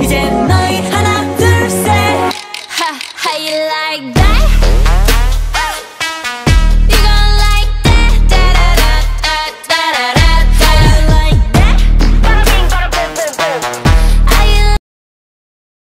이제 너희 하나 둘 셋. Ha, how you like that?